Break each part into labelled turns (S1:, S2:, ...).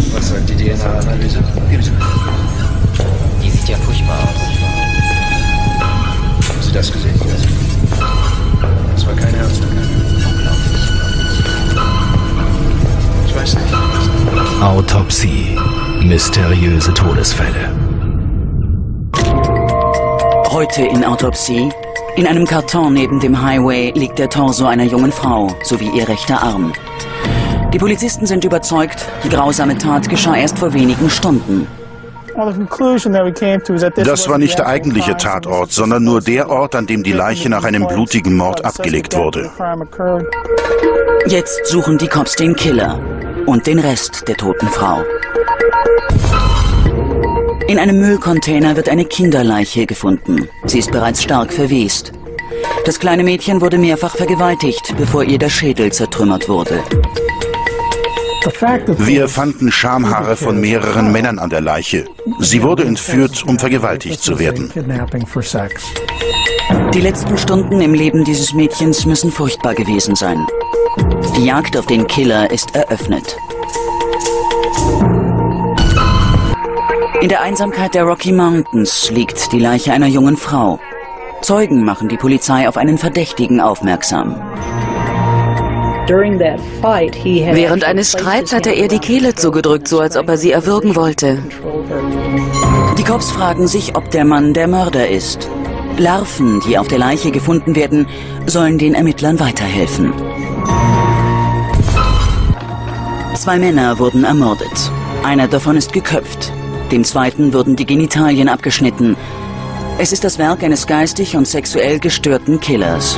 S1: Was sagt die DNA-Analyse?
S2: Die sieht ja furchtbar aus.
S1: Haben Sie das gesehen? Das war kein Herzstück. Ich weiß nicht.
S3: Autopsie. Mysteriöse Todesfälle.
S4: Heute in Autopsie. In einem Karton neben dem Highway liegt der Torso einer jungen Frau sowie ihr rechter Arm. Die Polizisten sind überzeugt, die grausame Tat geschah erst vor wenigen Stunden.
S5: Das war nicht der eigentliche Tatort, sondern nur der Ort, an dem die Leiche nach einem blutigen Mord abgelegt wurde.
S4: Jetzt suchen die Cops den Killer und den Rest der toten Frau. In einem Müllcontainer wird eine Kinderleiche gefunden. Sie ist bereits stark verwest. Das kleine Mädchen wurde mehrfach vergewaltigt, bevor ihr der Schädel zertrümmert wurde.
S5: Wir fanden Schamhaare von mehreren Männern an der Leiche. Sie wurde entführt, um vergewaltigt zu werden.
S4: Die letzten Stunden im Leben dieses Mädchens müssen furchtbar gewesen sein. Die Jagd auf den Killer ist eröffnet. In der Einsamkeit der Rocky Mountains liegt die Leiche einer jungen Frau. Zeugen machen die Polizei auf einen Verdächtigen aufmerksam.
S6: Während eines Streits hatte er die Kehle zugedrückt, so als ob er sie erwürgen wollte.
S4: Die Cops fragen sich, ob der Mann der Mörder ist. Larven, die auf der Leiche gefunden werden, sollen den Ermittlern weiterhelfen. 2 Männer wurden ermordet. Einer davon ist geköpft. Dem zweiten wurden die Genitalien abgeschnitten. Es ist das Werk eines geistig und sexuell gestörten Killers.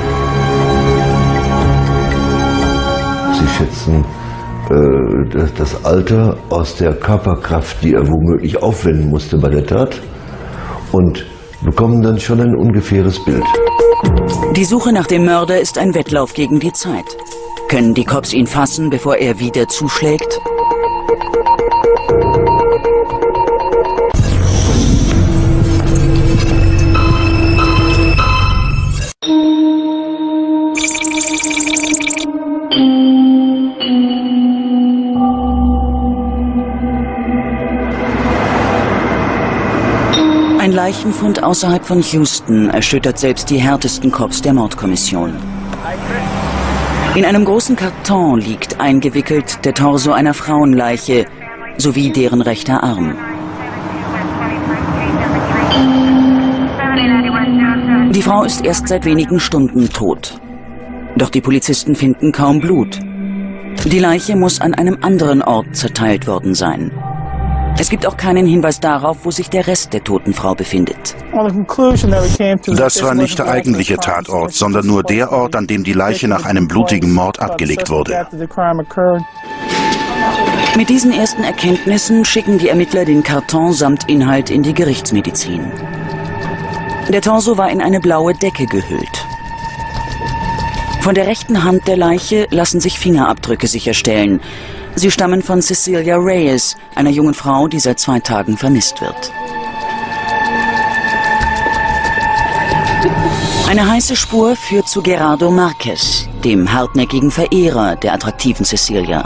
S7: Sie schätzen das Alter aus der Körperkraft, die er womöglich aufwenden musste bei der Tat, und bekommen dann schon ein ungefähres Bild.
S4: Die Suche nach dem Mörder ist ein Wettlauf gegen die Zeit. Können die Cops ihn fassen, bevor er wieder zuschlägt? Ein Leichenfund außerhalb von Houston erschüttert selbst die härtesten Cops der Mordkommission. In einem großen Karton liegt eingewickelt der Torso einer Frauenleiche sowie deren rechter Arm. Die Frau ist erst seit wenigen Stunden tot. Doch die Polizisten finden kaum Blut. Die Leiche muss an einem anderen Ort zerteilt worden sein. Es gibt auch keinen Hinweis darauf, wo sich der Rest der toten Frau befindet.
S5: Das war nicht der eigentliche Tatort, sondern nur der Ort, an dem die Leiche nach einem blutigen Mord abgelegt wurde.
S4: Mit diesen ersten Erkenntnissen schicken die Ermittler den Karton samt Inhalt in die Gerichtsmedizin. Der Torso war in eine blaue Decke gehüllt. Von der rechten Hand der Leiche lassen sich Fingerabdrücke sicherstellen. Sie stammen von Cecilia Reyes, einer jungen Frau, die seit 2 Tagen vermisst wird. Eine heiße Spur führt zu Gerardo Marquez, dem hartnäckigen Verehrer der attraktiven Cecilia.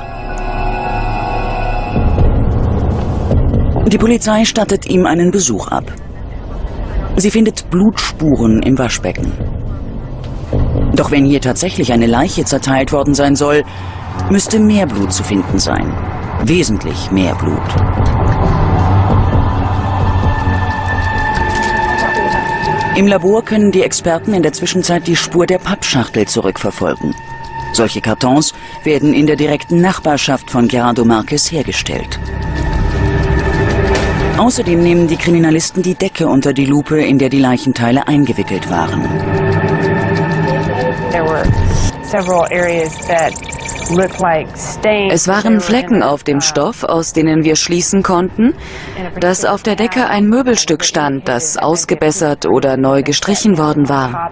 S4: Die Polizei stattet ihm einen Besuch ab. Sie findet Blutspuren im Waschbecken. Doch wenn hier tatsächlich eine Leiche zerteilt worden sein soll, müsste mehr Blut zu finden sein. Wesentlich mehr Blut. Im Labor können die Experten in der Zwischenzeit die Spur der Pappschachtel zurückverfolgen. Solche Kartons werden in der direkten Nachbarschaft von Gerardo Marquez hergestellt. Außerdem nehmen die Kriminalisten die Decke unter die Lupe, in der die Leichenteile eingewickelt waren.
S6: Es waren Flecken auf dem Stoff, aus denen wir schließen konnten, dass auf der Decke ein Möbelstück stand, das ausgebessert oder neu gestrichen worden war.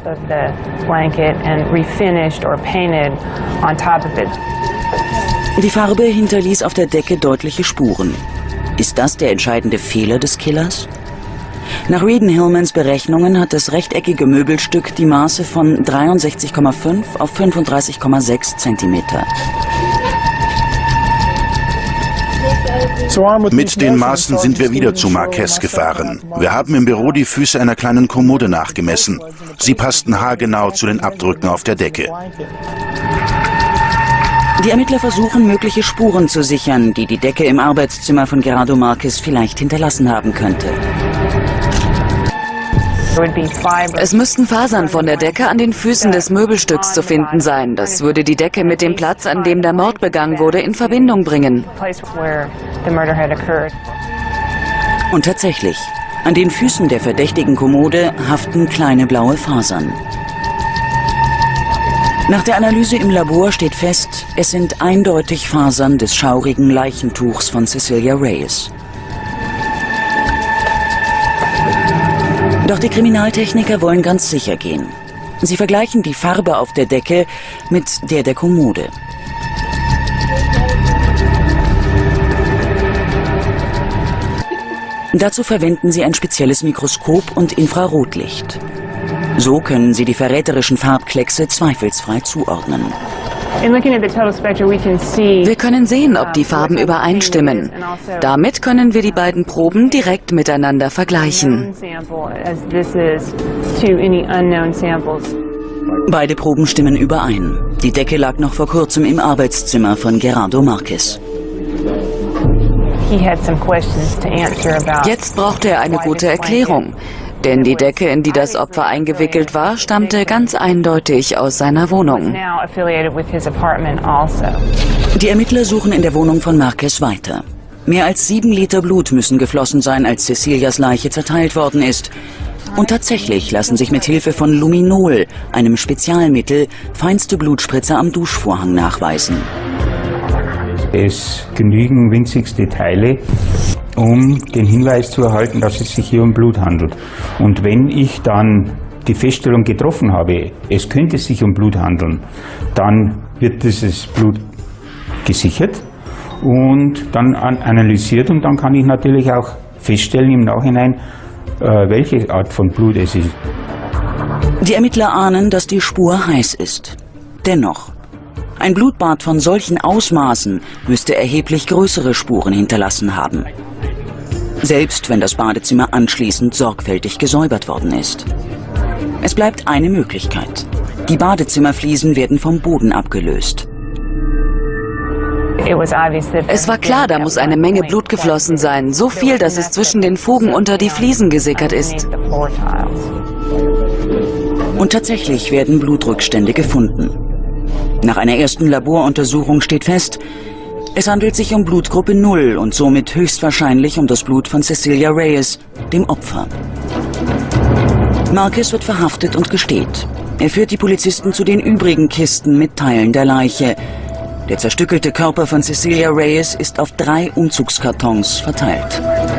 S4: Die Farbe hinterließ auf der Decke deutliche Spuren. Ist das der entscheidende Fehler des Killers? Nach Reeden-Hillmans Berechnungen hat das rechteckige Möbelstück die Maße von 63,5 auf 35,6 Zentimeter.
S5: Mit den Maßen sind wir wieder zu Marquez gefahren. Wir haben im Büro die Füße einer kleinen Kommode nachgemessen. Sie passten haargenau zu den Abdrücken auf der Decke.
S4: Die Ermittler versuchen, mögliche Spuren zu sichern, die die Decke im Arbeitszimmer von Gerardo Marquez vielleicht hinterlassen haben könnte.
S6: Es müssten Fasern von der Decke an den Füßen des Möbelstücks zu finden sein. Das würde die Decke mit dem Platz, an dem der Mord begangen wurde, in Verbindung bringen.
S4: Und tatsächlich, an den Füßen der verdächtigen Kommode haften kleine blaue Fasern. Nach der Analyse im Labor steht fest, es sind eindeutig Fasern des schaurigen Leichentuchs von Cecilia Reyes. Doch die Kriminaltechniker wollen ganz sicher gehen. Sie vergleichen die Farbe auf der Decke mit der Kommode. Dazu verwenden sie ein spezielles Mikroskop und Infrarotlicht. So können sie die verräterischen Farbkleckse zweifelsfrei zuordnen.
S6: Wir können sehen, ob die Farben übereinstimmen. Damit können wir die beiden Proben direkt miteinander vergleichen.
S4: Beide Proben stimmen überein. Die Decke lag noch vor kurzem im Arbeitszimmer von Gerardo Marquez.
S6: Jetzt brauchte er eine gute Erklärung. Denn die Decke, in die das Opfer eingewickelt war, stammte ganz eindeutig aus seiner Wohnung.
S4: Die Ermittler suchen in der Wohnung von Marquez weiter. Mehr als 7 Liter Blut müssen geflossen sein, als Cecilias Leiche zerteilt worden ist. Und tatsächlich lassen sich mit Hilfe von Luminol, einem Spezialmittel, feinste Blutspritzer am Duschvorhang nachweisen.
S2: Es genügen winzigste Teile, um den Hinweis zu erhalten, dass es sich hier um Blut handelt. Und wenn ich dann die Feststellung getroffen habe, es könnte sich um Blut handeln, dann wird dieses Blut gesichert und dann analysiert und dann kann ich natürlich auch feststellen im Nachhinein, welche Art von Blut es ist.
S4: Die Ermittler ahnen, dass die Spur heiß ist. Dennoch, ein Blutbad von solchen Ausmaßen müsste erheblich größere Spuren hinterlassen haben. Selbst wenn das Badezimmer anschließend sorgfältig gesäubert worden ist. Es bleibt eine Möglichkeit. Die Badezimmerfliesen werden vom Boden abgelöst.
S6: Es war klar, da muss eine Menge Blut geflossen sein. So viel, dass es zwischen den Fugen unter die Fliesen gesickert ist.
S4: Und tatsächlich werden Blutrückstände gefunden. Nach einer ersten Laboruntersuchung steht fest, es handelt sich um Blutgruppe 0 und somit höchstwahrscheinlich um das Blut von Cecilia Reyes, dem Opfer. Marquez wird verhaftet und gesteht. Er führt die Polizisten zu den übrigen Kisten mit Teilen der Leiche. Der zerstückelte Körper von Cecilia Reyes ist auf 3 Umzugskartons verteilt.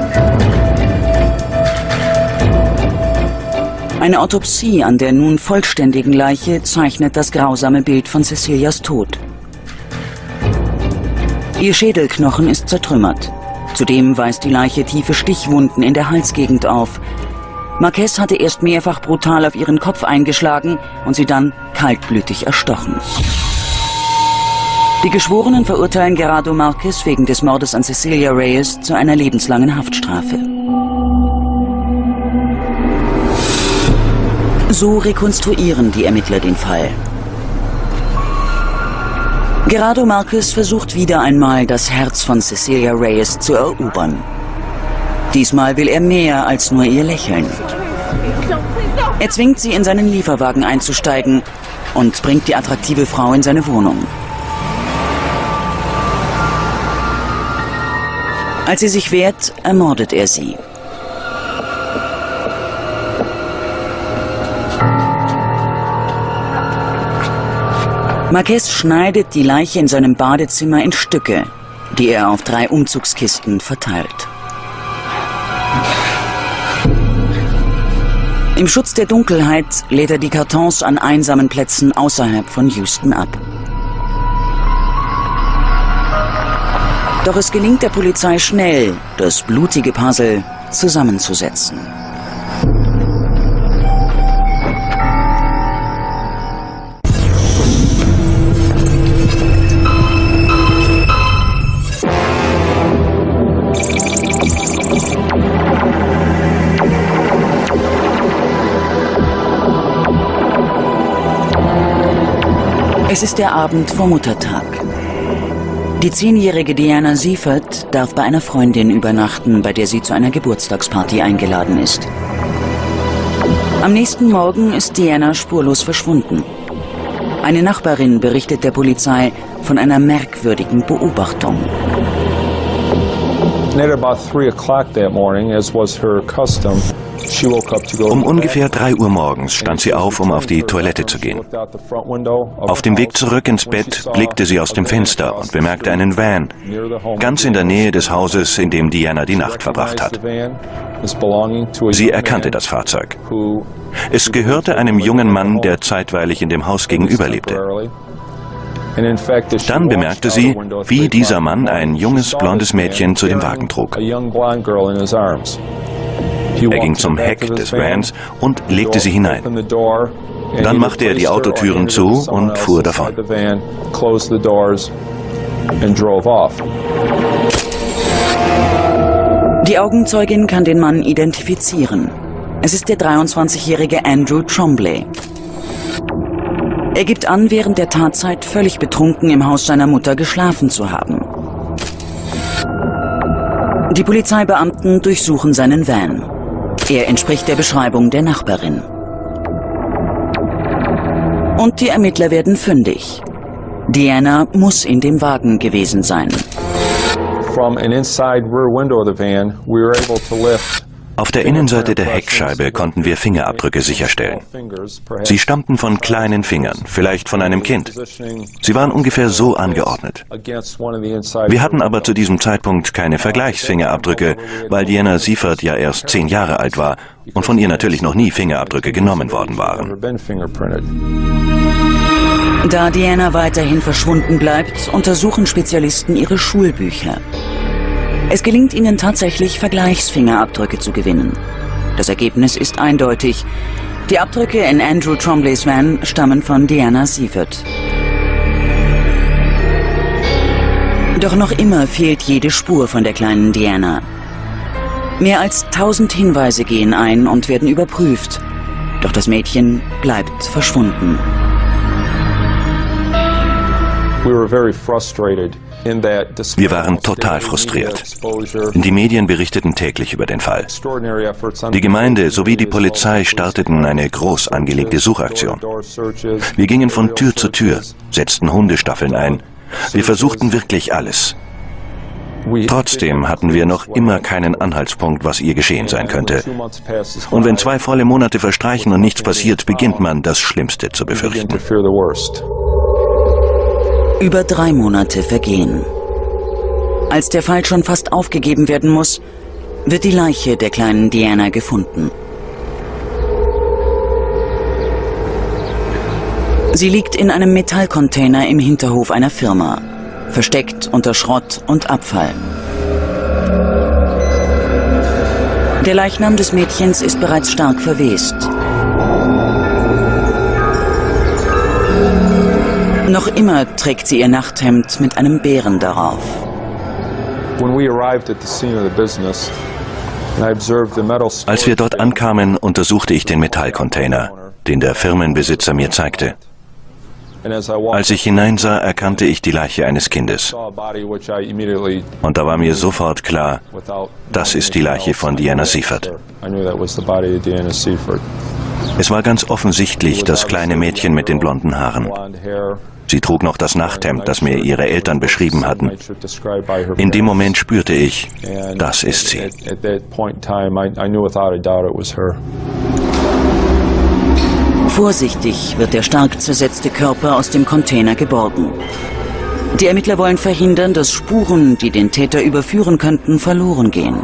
S4: Eine Autopsie an der nun vollständigen Leiche zeichnet das grausame Bild von Cecilias Tod. Ihr Schädelknochen ist zertrümmert. Zudem weist die Leiche tiefe Stichwunden in der Halsgegend auf. Marquez hatte erst mehrfach brutal auf ihren Kopf eingeschlagen und sie dann kaltblütig erstochen. Die Geschworenen verurteilen Gerardo Marquez wegen des Mordes an Cecilia Reyes zu einer lebenslangen Haftstrafe. So rekonstruieren die Ermittler den Fall. Gerardo Marquez versucht wieder einmal, das Herz von Cecilia Reyes zu erobern. Diesmal will er mehr als nur ihr Lächeln. Er zwingt sie, in seinen Lieferwagen einzusteigen und bringt die attraktive Frau in seine Wohnung. Als sie sich wehrt, ermordet er sie. Marquez schneidet die Leiche in seinem Badezimmer in Stücke, die er auf 3 Umzugskisten verteilt. Im Schutz der Dunkelheit lädt er die Kartons an einsamen Plätzen außerhalb von Houston ab. Doch es gelingt der Polizei schnell, das blutige Puzzle zusammenzusetzen. Es ist der Abend vor Muttertag. Die 10-jährige Diana Seifert darf bei einer Freundin übernachten, bei der sie zu einer Geburtstagsparty eingeladen ist. Am nächsten Morgen ist Diana spurlos verschwunden. Eine Nachbarin berichtet der Polizei von einer merkwürdigen Beobachtung.
S8: Um ungefähr 3 Uhr morgens stand sie auf, um auf die Toilette zu gehen. Auf dem Weg zurück ins Bett blickte sie aus dem Fenster und bemerkte einen Van, ganz in der Nähe des Hauses, in dem Diana die Nacht verbracht hat. Sie erkannte das Fahrzeug. Es gehörte einem jungen Mann, der zeitweilig in dem Haus gegenüber lebte. Dann bemerkte sie, wie dieser Mann ein junges, blondes Mädchen zu dem Wagen trug. Er ging zum Heck des Vans und legte sie hinein. Dann machte er die Autotüren zu und fuhr davon.
S4: Die Augenzeugin kann den Mann identifizieren. Es ist der 23-jährige Andrew Trombley. Er gibt an, während der Tatzeit völlig betrunken im Haus seiner Mutter geschlafen zu haben. Die Polizeibeamten durchsuchen seinen Van. Er entspricht der Beschreibung der Nachbarin. Und die Ermittler werden fündig. Diana muss in dem Wagen gewesen sein.
S8: Auf der Innenseite der Heckscheibe konnten wir Fingerabdrücke sicherstellen. Sie stammten von kleinen Fingern, vielleicht von einem Kind. Sie waren ungefähr so angeordnet. Wir hatten aber zu diesem Zeitpunkt keine Vergleichsfingerabdrücke, weil Diana Seifert ja erst 10 Jahre alt war und von ihr natürlich noch nie Fingerabdrücke genommen worden waren.
S4: Da Diana weiterhin verschwunden bleibt, untersuchen Spezialisten ihre Schulbücher. Es gelingt ihnen tatsächlich, Vergleichsfingerabdrücke zu gewinnen. Das Ergebnis ist eindeutig. Die Abdrücke in Andrew Trombleys Van stammen von Diana Seifert. Doch noch immer fehlt jede Spur von der kleinen Diana. Mehr als 1000 Hinweise gehen ein und werden überprüft. Doch das Mädchen bleibt verschwunden.
S8: Wir waren total frustriert. Die Medien berichteten täglich über den Fall. Die Gemeinde sowie die Polizei starteten eine groß angelegte Suchaktion. Wir gingen von Tür zu Tür, setzten Hundestaffeln ein. Wir versuchten wirklich alles. Trotzdem hatten wir noch immer keinen Anhaltspunkt, was ihr geschehen sein könnte. Und wenn 2 volle Monate verstreichen und nichts passiert, beginnt man, das Schlimmste zu befürchten.
S4: Über 3 Monate vergehen. Als der Fall schon fast aufgegeben werden muss, wird die Leiche der kleinen Diana gefunden. Sie liegt in einem Metallcontainer im Hinterhof einer Firma, versteckt unter Schrott und Abfall. Der Leichnam des Mädchens ist bereits stark verwest. Noch immer trägt sie ihr Nachthemd mit einem Bären darauf.
S8: Als wir dort ankamen, untersuchte ich den Metallcontainer, den der Firmenbesitzer mir zeigte. Als ich hineinsah, erkannte ich die Leiche eines Kindes. Und da war mir sofort klar, das ist die Leiche von Diana Seifert. Es war ganz offensichtlich das kleine Mädchen mit den blonden Haaren. Sie trug noch das Nachthemd, das mir ihre Eltern beschrieben hatten. In dem Moment spürte ich, das ist sie.
S4: Vorsichtig wird der stark zersetzte Körper aus dem Container geborgen. Die Ermittler wollen verhindern, dass Spuren, die den Täter überführen könnten, verloren gehen.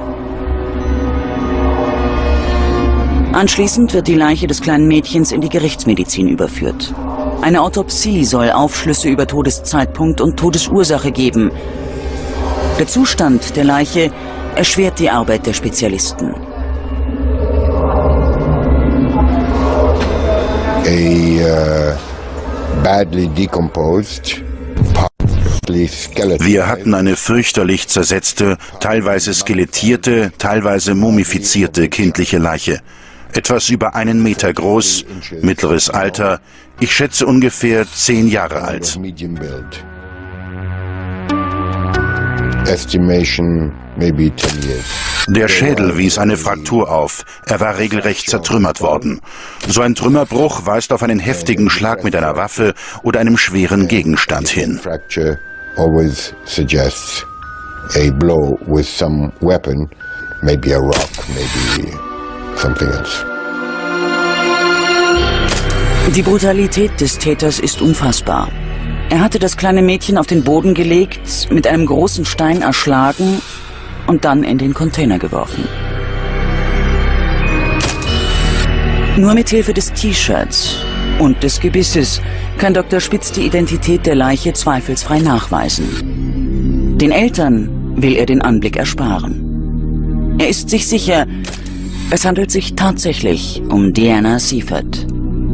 S4: Anschließend wird die Leiche des kleinen Mädchens in die Gerichtsmedizin überführt. Eine Autopsie soll Aufschlüsse über Todeszeitpunkt und Todesursache geben. Der Zustand der Leiche erschwert die Arbeit der Spezialisten.
S5: Wir hatten eine fürchterlich zersetzte, teilweise skelettierte, teilweise mumifizierte kindliche Leiche. Etwas über 1 Meter groß, mittleres Alter, ich schätze ungefähr 10 Jahre alt. Der Schädel wies eine Fraktur auf. Er war regelrecht zertrümmert worden. So ein Trümmerbruch weist auf einen heftigen Schlag mit einer Waffe oder einem schweren Gegenstand hin.
S9: A blow with some weapon, maybe a rock, maybe something else.
S4: Die Brutalität des Täters ist unfassbar. Er hatte das kleine Mädchen auf den Boden gelegt, mit einem großen Stein erschlagen und dann in den Container geworfen. Nur mit Hilfe des T-Shirts und des Gebisses kann Dr. Spitz die Identität der Leiche zweifelsfrei nachweisen. Den Eltern will er den Anblick ersparen. Er ist sich sicher, es handelt sich tatsächlich um Diana Seyfarth.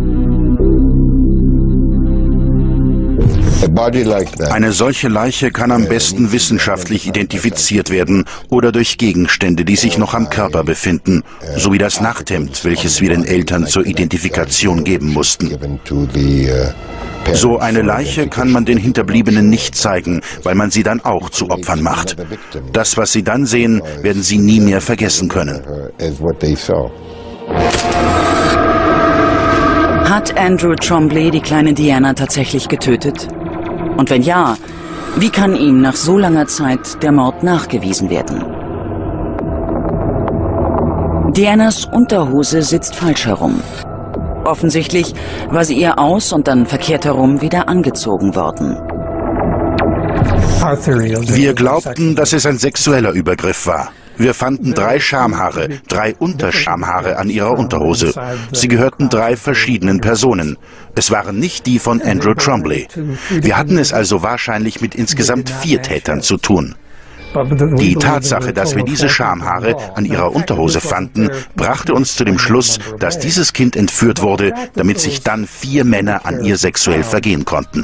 S5: Eine solche Leiche kann am besten wissenschaftlich identifiziert werden oder durch Gegenstände, die sich noch am Körper befinden, sowie das Nachthemd, welches wir den Eltern zur Identifikation geben mussten. So eine Leiche kann man den Hinterbliebenen nicht zeigen, weil man sie dann auch zu Opfern macht. Das, was sie dann sehen, werden sie nie mehr vergessen können.
S4: Hat Andrew Trombley die kleine Diana tatsächlich getötet? Und wenn ja, wie kann ihm nach so langer Zeit der Mord nachgewiesen werden? Dianas Unterhose sitzt falsch herum. Offensichtlich war sie ihr aus und dann verkehrt herum wieder angezogen worden.
S5: Wir glaubten, dass es ein sexueller Übergriff war. Wir fanden 3 Schamhaare, 3 Unterschamhaare an ihrer Unterhose. Sie gehörten 3 verschiedenen Personen. Es waren nicht die von Andrew Trombley. Wir hatten es also wahrscheinlich mit insgesamt 4 Tätern zu tun. Die Tatsache, dass wir diese Schamhaare an ihrer Unterhose fanden, brachte uns zu dem Schluss, dass dieses Kind entführt wurde, damit sich dann 4 Männer an ihr sexuell vergehen konnten.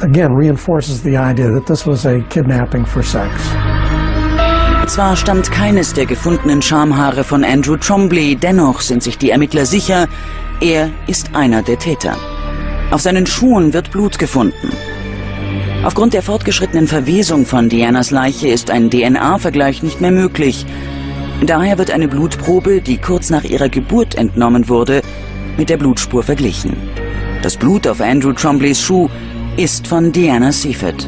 S4: Zwar stammt keines der gefundenen Schamhaare von Andrew Trombley, dennoch sind sich die Ermittler sicher, er ist einer der Täter. Auf seinen Schuhen wird Blut gefunden. Aufgrund der fortgeschrittenen Verwesung von Dianas Leiche ist ein DNA-Vergleich nicht mehr möglich. Daher wird eine Blutprobe, die kurz nach ihrer Geburt entnommen wurde, mit der Blutspur verglichen. Das Blut auf Andrew Trombleys Schuh ist von Diana Seyfarth.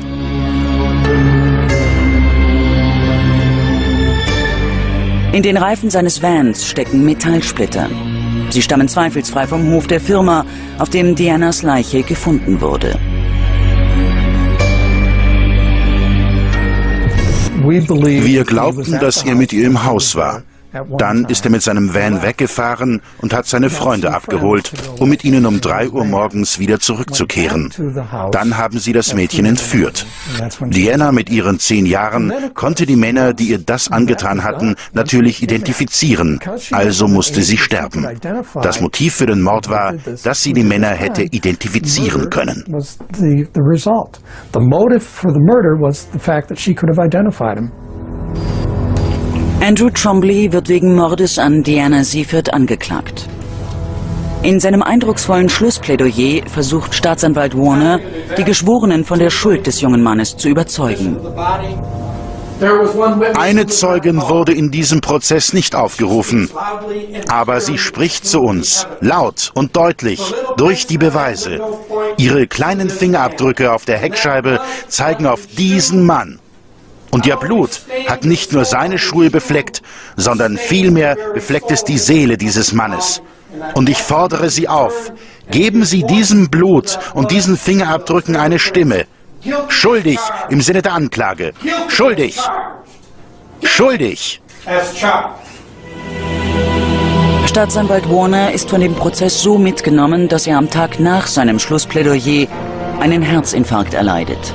S4: In den Reifen seines Vans stecken Metallsplitter. Sie stammen zweifelsfrei vom Hof der Firma, auf dem Dianas Leiche gefunden wurde.
S5: Wir glaubten, dass er mit ihr im Haus war. Dann ist er mit seinem Van weggefahren und hat seine Freunde abgeholt, um mit ihnen um 3 Uhr morgens wieder zurückzukehren. Dann haben sie das Mädchen entführt. Diana mit ihren 10 Jahren konnte die Männer, die ihr das angetan hatten, natürlich identifizieren, also musste sie sterben. Das Motiv für den Mord war, dass sie die Männer hätte identifizieren können.
S4: Andrew Trombley wird wegen Mordes an Diana Seyfarth angeklagt. In seinem eindrucksvollen Schlussplädoyer versucht Staatsanwalt Warner, die Geschworenen von der Schuld des jungen Mannes zu überzeugen.
S5: Eine Zeugin wurde in diesem Prozess nicht aufgerufen, aber sie spricht zu uns, laut und deutlich, durch die Beweise. Ihre kleinen Fingerabdrücke auf der Heckscheibe zeigen auf diesen Mann. Und ihr Blut hat nicht nur seine Schuhe befleckt, sondern vielmehr befleckt es die Seele dieses Mannes. Und ich fordere Sie auf, geben Sie diesem Blut und diesen Fingerabdrücken eine Stimme. Schuldig im Sinne der Anklage. Schuldig. Schuldig.
S4: Staatsanwalt Warner ist von dem Prozess so mitgenommen, dass er am Tag nach seinem Schlussplädoyer einen Herzinfarkt erleidet.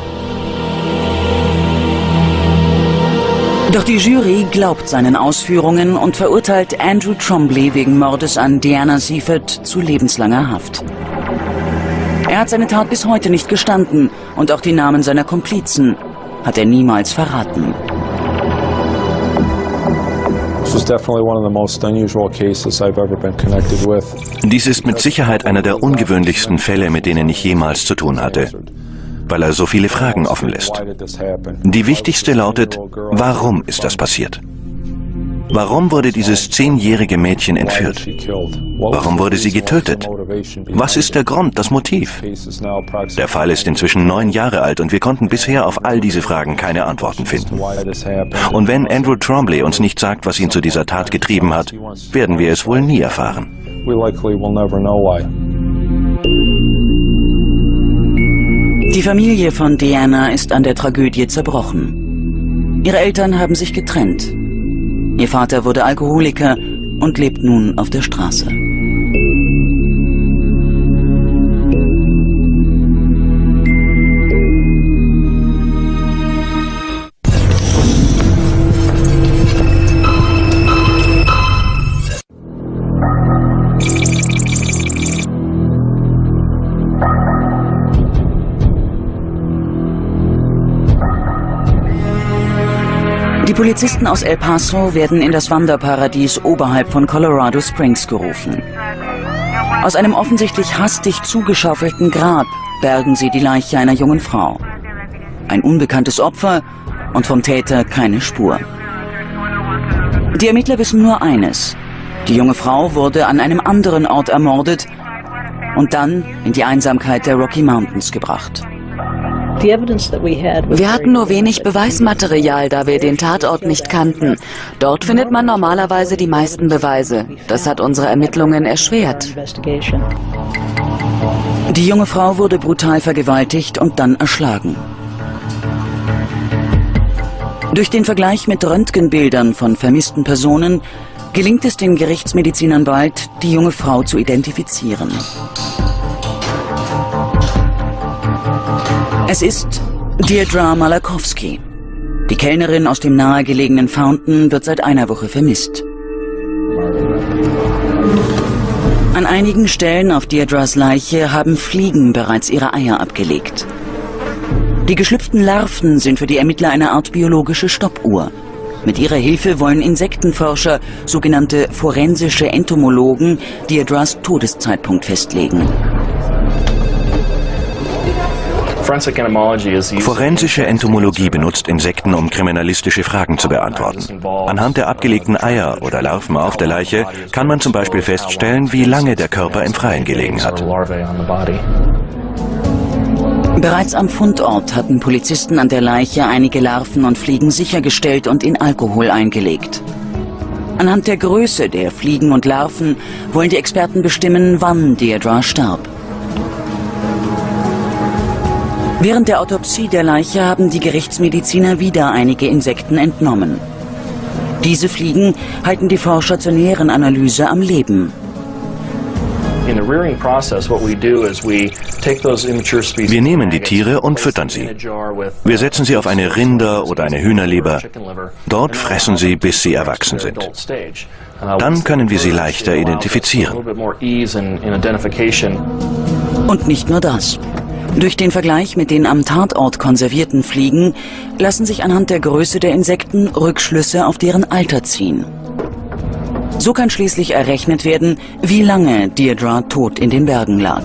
S4: Doch die Jury glaubt seinen Ausführungen und verurteilt Andrew Trombley wegen Mordes an Diana Seyfarth zu lebenslanger Haft. Er hat seine Tat bis heute nicht gestanden und auch die Namen seiner Komplizen hat er niemals verraten.
S8: Dies ist mit Sicherheit einer der ungewöhnlichsten Fälle, mit denen ich jemals zu tun hatte, weil er so viele Fragen offen lässt. Die wichtigste lautet, warum ist das passiert? Warum wurde dieses 10-jährige Mädchen entführt? Warum wurde sie getötet? Was ist der Grund, das Motiv? Der Fall ist inzwischen 9 Jahre alt und wir konnten bisher auf all diese Fragen keine Antworten finden. Und wenn Andrew Trombley uns nicht sagt, was ihn zu dieser Tat getrieben hat, werden wir es wohl nie erfahren.
S4: Die Familie von Diana ist an der Tragödie zerbrochen. Ihre Eltern haben sich getrennt. Ihr Vater wurde Alkoholiker und lebt nun auf der Straße. Die Polizisten aus El Paso werden in das Wanderparadies oberhalb von Colorado Springs gerufen. Aus einem offensichtlich hastig zugeschaufelten Grab bergen sie die Leiche einer jungen Frau. Ein unbekanntes Opfer und vom Täter keine Spur. Die Ermittler wissen nur eines: Die junge Frau wurde an einem anderen Ort ermordet und dann in die Einsamkeit der Rocky Mountains gebracht.
S6: Wir hatten nur wenig Beweismaterial, da wir den Tatort nicht kannten. Dort findet man normalerweise die meisten Beweise. Das hat unsere Ermittlungen erschwert.
S4: Die junge Frau wurde brutal vergewaltigt und dann erschlagen. Durch den Vergleich mit Röntgenbildern von vermissten Personen gelingt es den Gerichtsmedizinern bald, die junge Frau zu identifizieren. Es ist Deirdre Malachowski. Die Kellnerin aus dem nahegelegenen Fountain wird seit einer Woche vermisst. An einigen Stellen auf Deirdres Leiche haben Fliegen bereits ihre Eier abgelegt. Die geschlüpften Larven sind für die Ermittler eine Art biologische Stoppuhr. Mit ihrer Hilfe wollen Insektenforscher, sogenannte forensische Entomologen, Deirdres Todeszeitpunkt festlegen.
S8: Forensische Entomologie benutzt Insekten, um kriminalistische Fragen zu beantworten. Anhand der abgelegten Eier oder Larven auf der Leiche kann man zum Beispiel feststellen, wie lange der Körper im Freien gelegen hat.
S4: Bereits am Fundort hatten Polizisten an der Leiche einige Larven und Fliegen sichergestellt und in Alkohol eingelegt. Anhand der Größe der Fliegen und Larven wollen die Experten bestimmen, wann Deirdre starb. Während der Autopsie der Leiche haben die Gerichtsmediziner wieder einige Insekten entnommen. Diese Fliegen halten die Forscher zur näheren Analyse am Leben.
S8: Wir nehmen die Tiere und füttern sie. Wir setzen sie auf eine Rinder- oder eine Hühnerleber. Dort fressen sie, bis sie erwachsen sind. Dann können wir sie leichter identifizieren.
S4: Und nicht nur das. Durch den Vergleich mit den am Tatort konservierten Fliegen lassen sich anhand der Größe der Insekten Rückschlüsse auf deren Alter ziehen. So kann schließlich errechnet werden, wie lange Deirdre tot in den Bergen lag.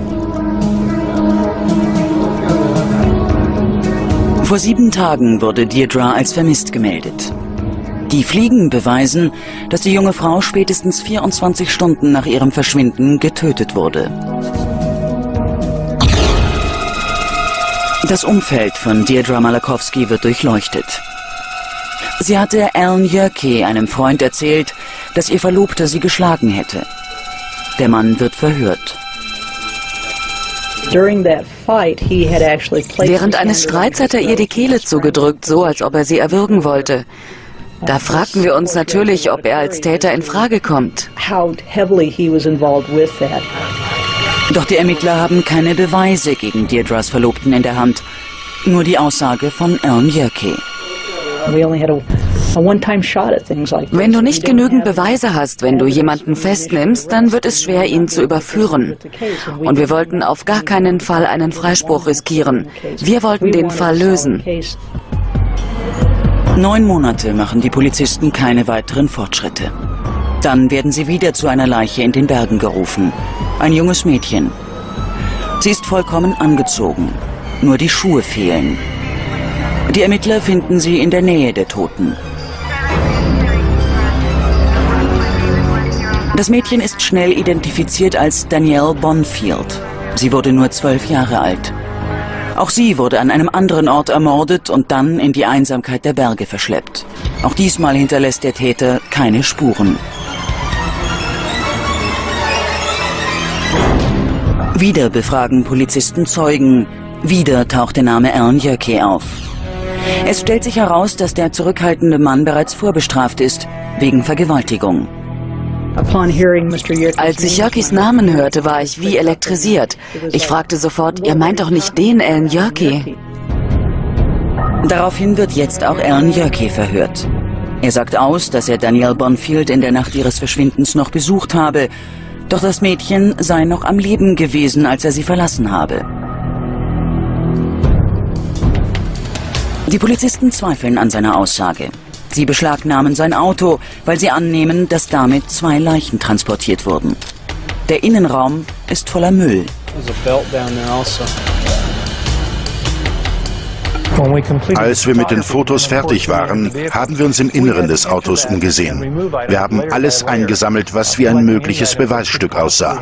S4: Vor 7 Tagen wurde Deirdre als vermisst gemeldet. Die Fliegen beweisen, dass die junge Frau spätestens 24 Stunden nach ihrem Verschwinden getötet wurde. Das Umfeld von Deirdre Malachowski wird durchleuchtet. Sie hatte Alan Yerke, einem Freund, erzählt, dass ihr Verlobter sie geschlagen hätte. Der Mann wird verhört.
S6: Während eines Streits hat er ihr die Kehle zugedrückt, so als ob er sie erwürgen wollte. Da fragten wir uns natürlich, ob er als Täter in Frage kommt.
S4: Doch die Ermittler haben keine Beweise gegen Deirdres Verlobten in der Hand. Nur die Aussage von Alan Yerke.
S6: Wenn du nicht genügend Beweise hast, wenn du jemanden festnimmst, dann wird es schwer, ihn zu überführen. Und wir wollten auf gar keinen Fall einen Freispruch riskieren. Wir wollten den Fall lösen.
S4: 9 Monate machen die Polizisten keine weiteren Fortschritte. Dann werden sie wieder zu einer Leiche in den Bergen gerufen. Ein junges Mädchen. Sie ist vollkommen angezogen. Nur die Schuhe fehlen. Die Ermittler finden sie in der Nähe der Toten. Das Mädchen ist schnell identifiziert als Danielle Bonfield. Sie wurde nur 12 Jahre alt. Auch sie wurde an einem anderen Ort ermordet und dann in die Einsamkeit der Berge verschleppt. Auch diesmal hinterlässt der Täter keine Spuren. Wieder befragen Polizisten Zeugen. Wieder taucht der Name Alan Yerke auf. Es stellt sich heraus, dass der zurückhaltende Mann bereits vorbestraft ist, wegen Vergewaltigung.
S6: Als ich Yerkes Namen hörte, war ich wie elektrisiert. Ich fragte sofort, ihr meint doch nicht den Alan Yerke?
S4: Daraufhin wird jetzt auch Alan Yerke verhört. Er sagt aus, dass er Danielle Bonfield in der Nacht ihres Verschwindens noch besucht habe. Doch das Mädchen sei noch am Leben gewesen, als er sie verlassen habe. Die Polizisten zweifeln an seiner Aussage. Sie beschlagnahmen sein Auto, weil sie annehmen, dass damit 2 Leichen transportiert wurden. Der Innenraum ist voller Müll.
S5: Als wir mit den Fotos fertig waren, haben wir uns im Inneren des Autos umgesehen. Wir haben alles eingesammelt, was wie ein mögliches Beweisstück aussah.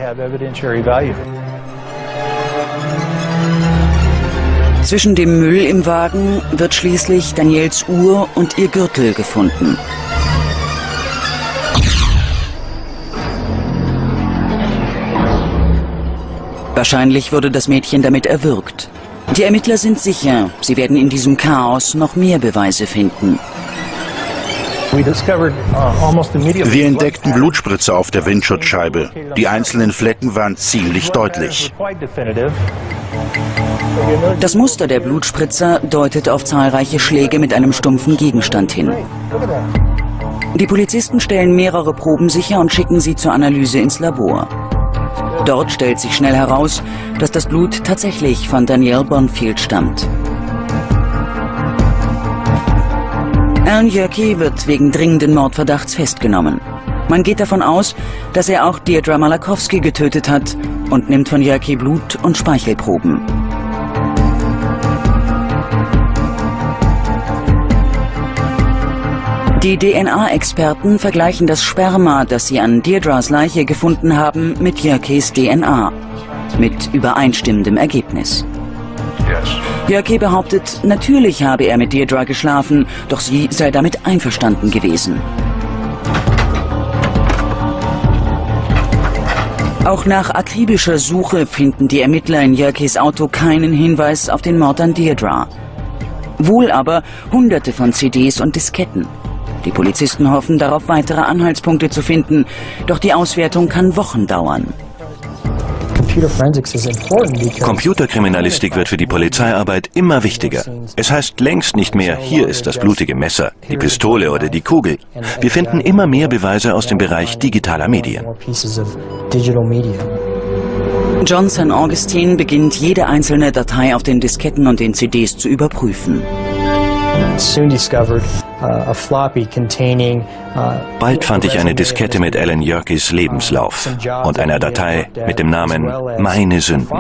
S4: Zwischen dem Müll im Wagen wird schließlich Danielles Uhr und ihr Gürtel gefunden. Wahrscheinlich wurde das Mädchen damit erwürgt. Die Ermittler sind sicher, sie werden in diesem Chaos noch mehr Beweise finden.
S5: Wir entdeckten Blutspritzer auf der Windschutzscheibe. Die einzelnen Flecken waren ziemlich deutlich.
S4: Das Muster der Blutspritzer deutet auf zahlreiche Schläge mit einem stumpfen Gegenstand hin. Die Polizisten stellen mehrere Proben sicher und schicken sie zur Analyse ins Labor. Dort stellt sich schnell heraus, dass das Blut tatsächlich von Danielle Bonfield stammt. Alan Yerke wird wegen dringenden Mordverdachts festgenommen. Man geht davon aus, dass er auch Deirdre Malachowski getötet hat und nimmt von Yerke Blut- und Speichelproben. Die DNA-Experten vergleichen das Sperma, das sie an Deirdres Leiche gefunden haben, mit Yerkes DNA. Mit übereinstimmendem Ergebnis. Yerke behauptet, natürlich habe er mit Deirdre geschlafen, doch sie sei damit einverstanden gewesen. Auch nach akribischer Suche finden die Ermittler in Yerkes Auto keinen Hinweis auf den Mord an Deirdre. Wohl aber Hunderte von CDs und Disketten. Die Polizisten hoffen darauf, weitere Anhaltspunkte zu finden, doch die Auswertung kann Wochen dauern.
S8: Computerkriminalistik wird für die Polizeiarbeit immer wichtiger. Es heißt längst nicht mehr, hier ist das blutige Messer, die Pistole oder die Kugel. Wir finden immer mehr Beweise aus dem Bereich digitaler Medien.
S4: John St. Augustine beginnt jede einzelne Datei auf den Disketten und den CDs zu überprüfen.
S8: Bald fand ich eine Diskette mit Alan Yerkes Lebenslauf und einer Datei mit dem Namen Meine Sünden.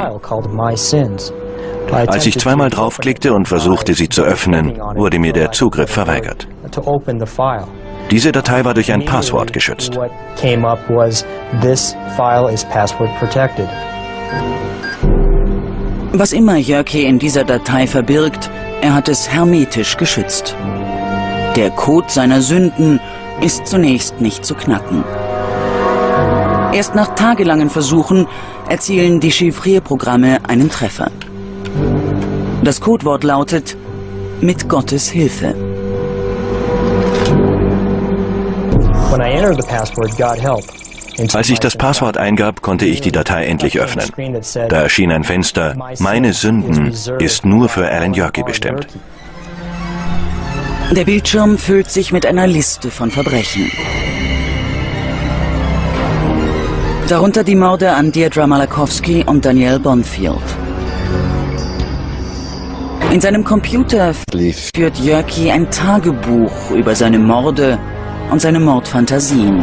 S8: Als ich zweimal draufklickte und versuchte, sie zu öffnen, wurde mir der Zugriff verweigert. Diese Datei war durch ein Passwort geschützt.
S4: Was immer Yerke in dieser Datei verbirgt, er hat es hermetisch geschützt. Der Code seiner Sünden ist zunächst nicht zu knacken. Erst nach tagelangen Versuchen erzielen die Chiffrierprogramme einen Treffer. Das Codewort lautet „Mit Gottes Hilfe“.
S8: Als ich das Passwort eingab, konnte ich die Datei endlich öffnen. Da erschien ein Fenster, Meine Sünden ist nur für Alan Yerke bestimmt.
S4: Der Bildschirm füllt sich mit einer Liste von Verbrechen. Darunter die Morde an Deirdre Malachowski und Danielle Bonfield. In seinem Computer führt Jyrki ein Tagebuch über seine Morde und seine Mordfantasien.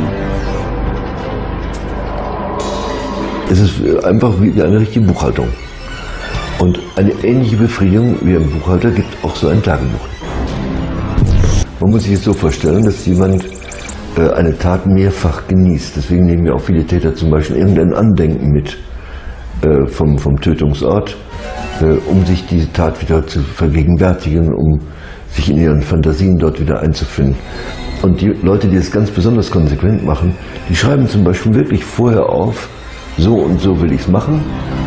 S7: Es ist einfach wie eine richtige Buchhaltung. Und eine ähnliche Befriedigung wie ein Buchhalter gibt auch so ein Tagebuch. Man muss sich jetzt so vorstellen, dass jemand eine Tat mehrfach genießt. Deswegen nehmen wir auch viele Täter zum Beispiel irgendein Andenken mit vom Tötungsort, um sich diese Tat wieder zu vergegenwärtigen, um sich in ihren Fantasien dort wieder einzufinden. Und die Leute, die es ganz besonders konsequent machen, die schreiben zum Beispiel wirklich vorher auf, so und so will ich es machen.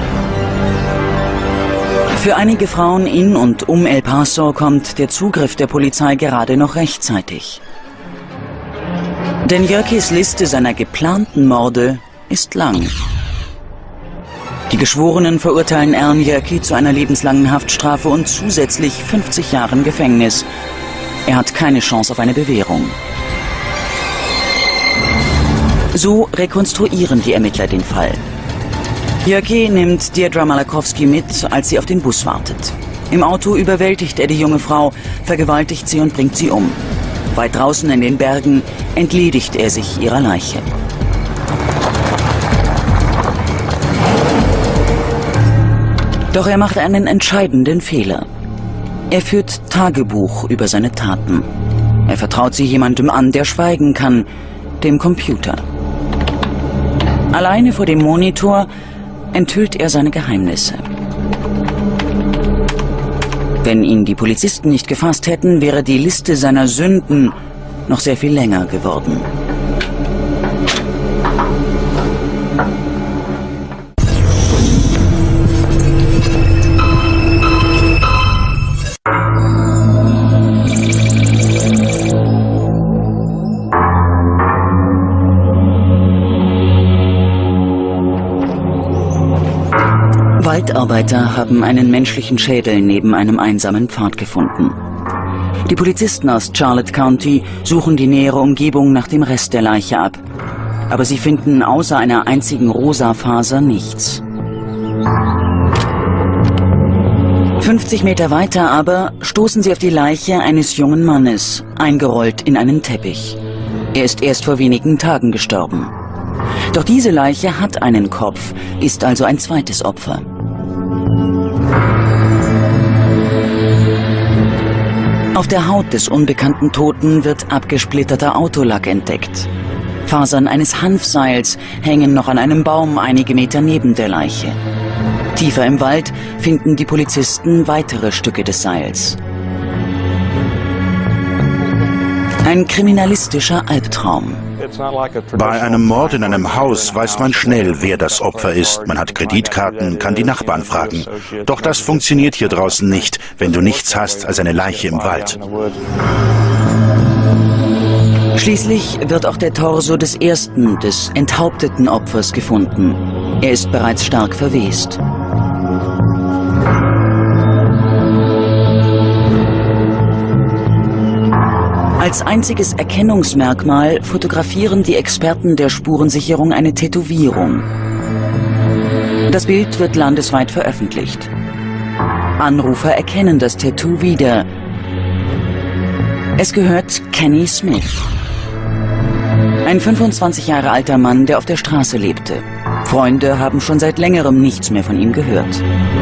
S4: Für einige Frauen in und um El Paso kommt der Zugriff der Polizei gerade noch rechtzeitig. Denn Jyrkis Liste seiner geplanten Morde ist lang. Die Geschworenen verurteilen Ern Jyrki zu einer lebenslangen Haftstrafe und zusätzlich 50 Jahren Gefängnis. Er hat keine Chance auf eine Bewährung. So rekonstruieren die Ermittler den Fall. Jyrki nimmt Deirdre Malachowski mit, als sie auf den Bus wartet. Im Auto überwältigt er die junge Frau, vergewaltigt sie und bringt sie um. Weit draußen in den Bergen entledigt er sich ihrer Leiche. Doch er macht einen entscheidenden Fehler. Er führt Tagebuch über seine Taten. Er vertraut sie jemandem an, der schweigen kann, dem Computer. Alleine vor dem Monitor enthüllt er seine Geheimnisse. Wenn ihn die Polizisten nicht gefasst hätten, wäre die Liste seiner Sünden noch sehr viel länger geworden. Waldarbeiter haben einen menschlichen Schädel neben einem einsamen Pfad gefunden. Die Polizisten aus Charlotte County suchen die nähere Umgebung nach dem Rest der Leiche ab. Aber sie finden außer einer einzigen rosa Faser nichts. 50 Meter weiter aber stoßen sie auf die Leiche eines jungen Mannes, eingerollt in einen Teppich. Er ist erst vor wenigen Tagen gestorben. Doch diese Leiche hat einen Kopf, ist also ein zweites Opfer. Auf der Haut des unbekannten Toten wird abgesplitterter Autolack entdeckt. Fasern eines Hanfseils hängen noch an einem Baum einige Meter neben der Leiche. Tiefer im Wald finden die Polizisten weitere Stücke des Seils. Ein kriminalistischer Albtraum.
S5: Bei einem Mord in einem Haus weiß man schnell, wer das Opfer ist. Man hat Kreditkarten, kann die Nachbarn fragen. Doch das funktioniert hier draußen nicht, wenn du nichts hast als eine Leiche im Wald.
S4: Schließlich wird auch der Torso des enthaupteten Opfers gefunden. Er ist bereits stark verwest. Als einziges Erkennungsmerkmal fotografieren die Experten der Spurensicherung eine Tätowierung. Das Bild wird landesweit veröffentlicht. Anrufer erkennen das Tattoo wieder. Es gehört Kenny Smith. Ein 25 Jahre alter Mann, der auf der Straße lebte. Freunde haben schon seit längerem nichts mehr von ihm gehört.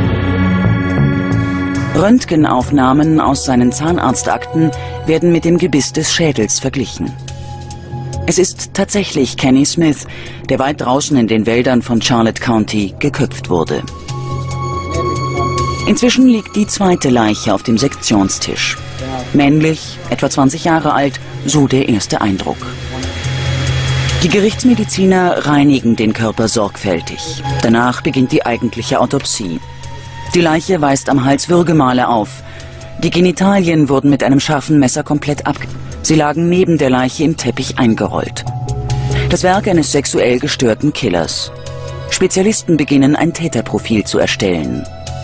S4: Röntgenaufnahmen aus seinen Zahnarztakten werden mit dem Gebiss des Schädels verglichen. Es ist tatsächlich Kenny Smith, der weit draußen in den Wäldern von Charlotte County geköpft wurde. Inzwischen liegt die zweite Leiche auf dem Sektionstisch. Männlich, etwa 20 Jahre alt, so der erste Eindruck. Die Gerichtsmediziner reinigen den Körper sorgfältig. Danach beginnt die eigentliche Autopsie. Die Leiche weist am Hals Würgemale auf. Die Genitalien wurden mit einem scharfen Messer komplett Sie lagen neben der Leiche im Teppich eingerollt. Das Werk eines sexuell gestörten Killers. Spezialisten beginnen, ein Täterprofil zu erstellen.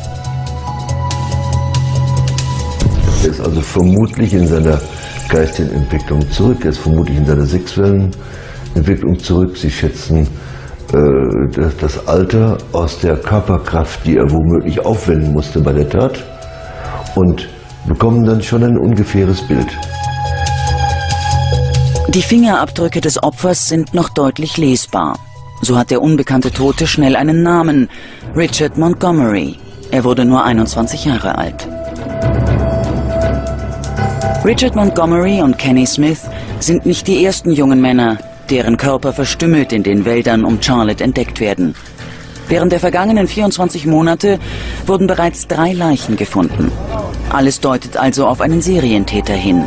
S7: Er ist also vermutlich in seiner geistigen Entwicklung zurück. Er ist vermutlich in seiner sexuellen Entwicklung zurück. Sie schätzen das Alter aus der Körperkraft, die er womöglich aufwenden musste bei der Tat. und bekommen dann schon ein ungefähres Bild.
S4: Die Fingerabdrücke des Opfers sind noch deutlich lesbar. So hat der unbekannte Tote schnell einen Namen: Richard Montgomery. Er wurde nur 21 Jahre alt. Richard Montgomery und Kenny Smith sind nicht die ersten jungen Männer, deren Körper verstümmelt in den Wäldern um Charlotte entdeckt werden. Während der vergangenen 24 Monate wurden bereits 3 Leichen gefunden. Alles deutet also auf einen Serientäter hin.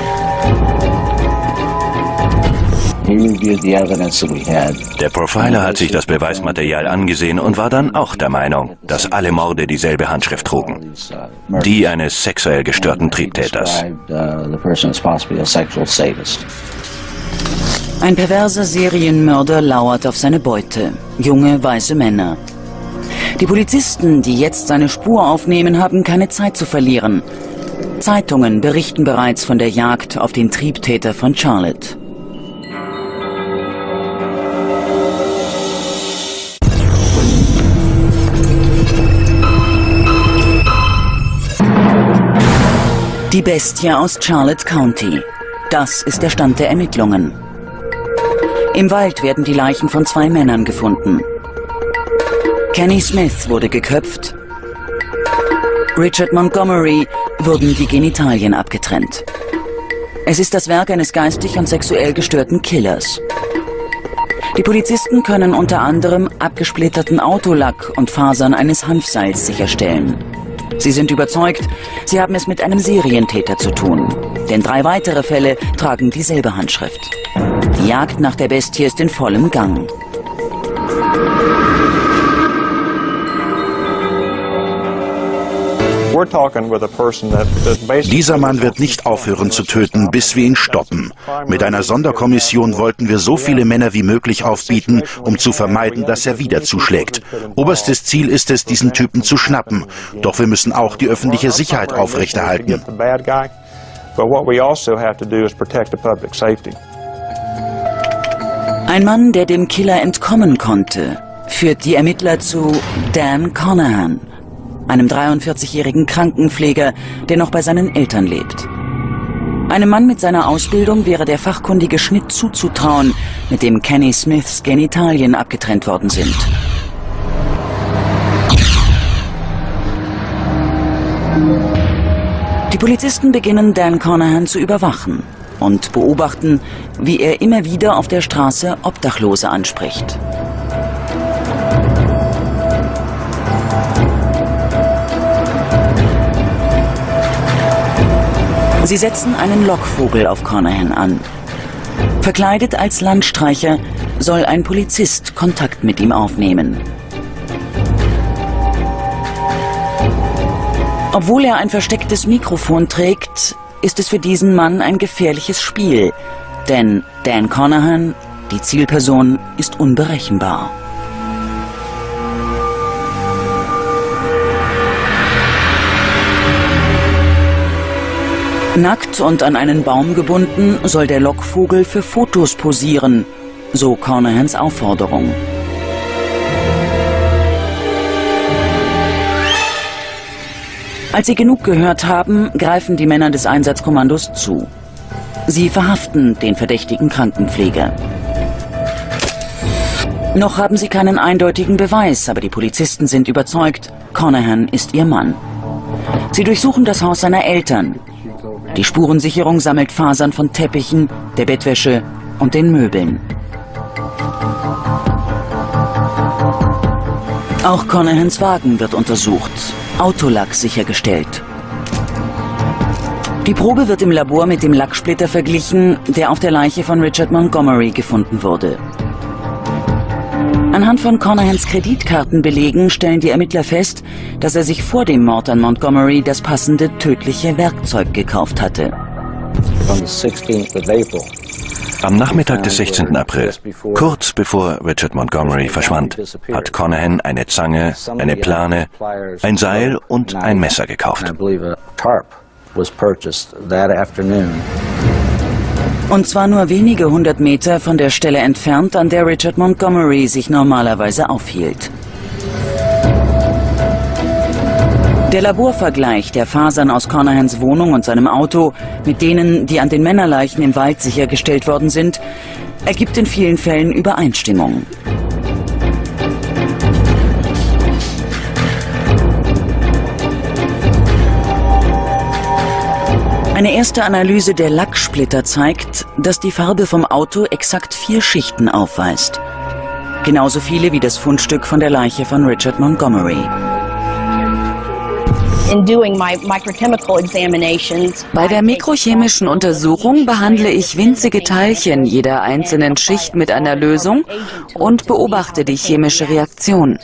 S8: Der Profiler hat sich das Beweismaterial angesehen und war dann auch der Meinung, dass alle Morde dieselbe Handschrift trugen. Die eines sexuell gestörten Triebtäters.
S4: Ein perverser Serienmörder lauert auf seine Beute. Junge, weiße Männer. Die Polizisten, die jetzt seine Spur aufnehmen, haben keine Zeit zu verlieren. Zeitungen berichten bereits von der Jagd auf den Triebtäter von Charlotte. Die Bestie aus Charlotte County. Das ist der Stand der Ermittlungen. Im Wald werden die Leichen von 2 Männern gefunden. Kenny Smith wurde geköpft. Richard Montgomery wurden die Genitalien abgetrennt. Es ist das Werk eines geistig und sexuell gestörten Killers. Die Polizisten können unter anderem abgesplitterten Autolack und Fasern eines Hanfseils sicherstellen. Sie sind überzeugt, sie haben es mit einem Serientäter zu tun. Denn 3 weitere Fälle tragen dieselbe Handschrift. Die Jagd nach der Bestie ist in vollem Gang.
S5: Dieser Mann wird nicht aufhören zu töten, bis wir ihn stoppen. Mit einer Sonderkommission wollten wir so viele Männer wie möglich aufbieten, um zu vermeiden, dass er wieder zuschlägt. Oberstes Ziel ist es, diesen Typen zu schnappen. Doch wir müssen auch die öffentliche Sicherheit aufrechterhalten.
S4: Ein Mann, der dem Killer entkommen konnte, führt die Ermittler zu Dan Conahan, einem 43-jährigen Krankenpfleger, der noch bei seinen Eltern lebt. Einem Mann mit seiner Ausbildung wäre der fachkundige Schnitt zuzutrauen, mit dem Kenny Smiths Genitalien abgetrennt worden sind. Die Polizisten beginnen Dan Conahan zu überwachen und beobachten, wie er immer wieder auf der Straße Obdachlose anspricht. Sie setzen einen Lockvogel auf Conahan an. Verkleidet als Landstreicher soll ein Polizist Kontakt mit ihm aufnehmen. Obwohl er ein verstecktes Mikrofon trägt, ist es für diesen Mann ein gefährliches Spiel. Denn Dan Conahan, die Zielperson, ist unberechenbar. Nackt und an einen Baum gebunden soll der Lockvogel für Fotos posieren, so Conahans Aufforderung. Als sie genug gehört haben, greifen die Männer des Einsatzkommandos zu. Sie verhaften den verdächtigen Krankenpfleger. Noch haben sie keinen eindeutigen Beweis, aber die Polizisten sind überzeugt, Conahan ist ihr Mann. Sie durchsuchen das Haus seiner Eltern. Die Spurensicherung sammelt Fasern von Teppichen, der Bettwäsche und den Möbeln. Auch Conahans Wagen wird untersucht, Autolack sichergestellt. Die Probe wird im Labor mit dem Lacksplitter verglichen, der auf der Leiche von Richard Montgomery gefunden wurde. Anhand von Conahans Kreditkartenbelegen stellen die Ermittler fest, dass er sich vor dem Mord an Montgomery das passende tödliche Werkzeug gekauft hatte.
S8: Am Nachmittag des 16. April, kurz bevor Richard Montgomery verschwand, hat Conahan eine Zange, eine Plane, ein Seil und ein Messer gekauft.
S4: Und zwar nur wenige 100 Meter von der Stelle entfernt, an der Richard Montgomery sich normalerweise aufhielt. Der Laborvergleich der Fasern aus Conahans Wohnung und seinem Auto mit denen, die an den Männerleichen im Wald sichergestellt worden sind, ergibt in vielen Fällen Übereinstimmung. Eine erste Analyse der Lacksplitter zeigt, dass die Farbe vom Auto exakt 4 Schichten aufweist. Genauso viele wie das Fundstück von der Leiche von Richard Montgomery.
S6: Bei der mikrochemischen Untersuchung behandle ich winzige Teilchen jeder einzelnen Schicht mit einer Lösung und beobachte die chemische Reaktion.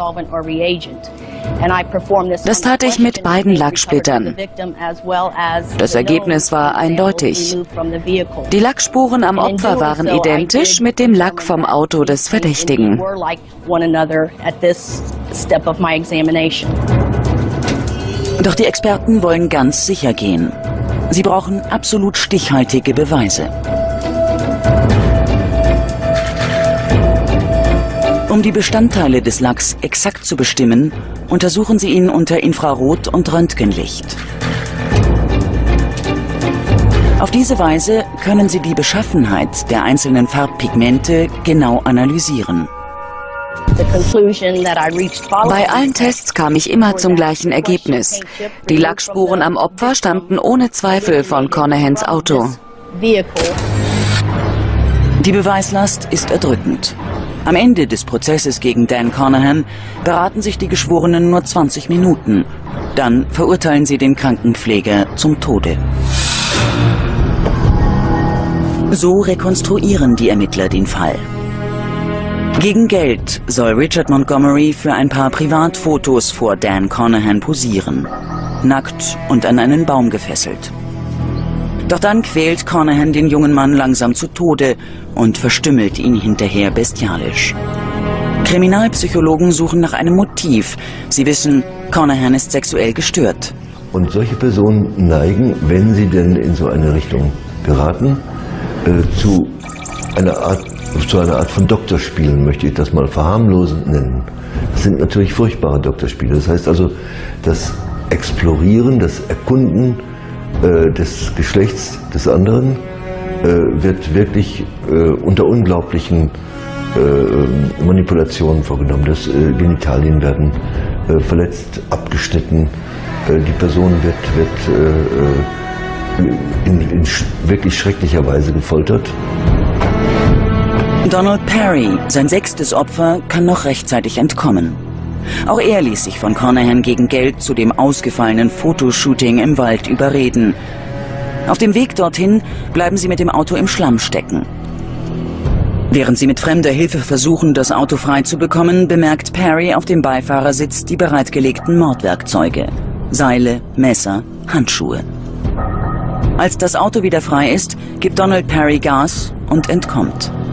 S6: Das tat ich mit beiden Lacksplittern. Das Ergebnis war eindeutig. Die Lackspuren am Opfer waren identisch mit dem Lack vom Auto des Verdächtigen.
S4: Doch die Experten wollen ganz sicher gehen. Sie brauchen absolut stichhaltige Beweise. Um die Bestandteile des Lacks exakt zu bestimmen, untersuchen sie ihn unter Infrarot- und Röntgenlicht. Auf diese Weise können sie die Beschaffenheit der einzelnen Farbpigmente genau analysieren.
S6: Bei allen Tests kam ich immer zum gleichen Ergebnis. Die Lackspuren am Opfer stammten ohne Zweifel von Conahans Auto.
S4: Die Beweislast ist erdrückend. Am Ende des Prozesses gegen Dan Conahan beraten sich die Geschworenen nur 20 Minuten. Dann verurteilen sie den Krankenpfleger zum Tode. So rekonstruieren die Ermittler den Fall. Gegen Geld soll Richard Montgomery für ein paar Privatfotos vor Dan Conahan posieren. Nackt und an einen Baum gefesselt. Doch dann quält Conahan den jungen Mann langsam zu Tode und verstümmelt ihn hinterher bestialisch. Kriminalpsychologen suchen nach einem Motiv. Sie wissen, Conahan ist sexuell gestört.
S7: Und solche Personen neigen, wenn sie denn in so eine Richtung geraten, zu einer Art von Doktorspielen, möchte ich das mal verharmlosend nennen. Das sind natürlich furchtbare Doktorspiele. Das heißt also, das Explorieren, das Erkunden des Geschlechts des anderen wird wirklich unter unglaublichen Manipulationen vorgenommen. Genitalien werden verletzt, abgeschnitten, die Person wird in wirklich schrecklicher Weise gefoltert.
S4: Donald Perry, sein 6. Opfer, kann noch rechtzeitig entkommen. Auch er ließ sich von Conahan gegen Geld zu dem ausgefallenen Fotoshooting im Wald überreden. Auf dem Weg dorthin bleiben sie mit dem Auto im Schlamm stecken. Während sie mit fremder Hilfe versuchen, das Auto frei zu bekommen, bemerkt Perry auf dem Beifahrersitz die bereitgelegten Mordwerkzeuge. Seile, Messer, Handschuhe. Als das Auto wieder frei ist, gibt Donald Perry Gas und entkommt.